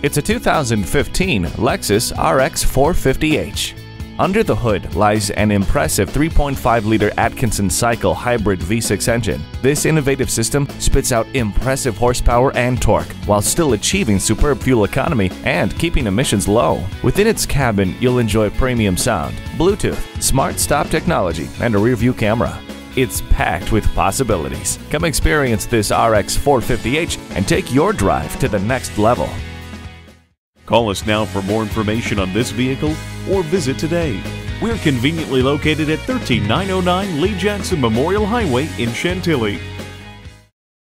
It's a 2015 Lexus RX 450h. Under the hood lies an impressive 3.5-liter Atkinson cycle hybrid V6 engine. This innovative system spits out impressive horsepower and torque, while still achieving superb fuel economy and keeping emissions low. Within its cabin, you'll enjoy premium sound, Bluetooth, smart stop technology, and a rear-view camera. It's packed with possibilities. Come experience this RX 450h and take your drive to the next level. Call us now for more information on this vehicle or visit today. We're conveniently located at 13909 Lee Jackson Memorial Highway in Chantilly.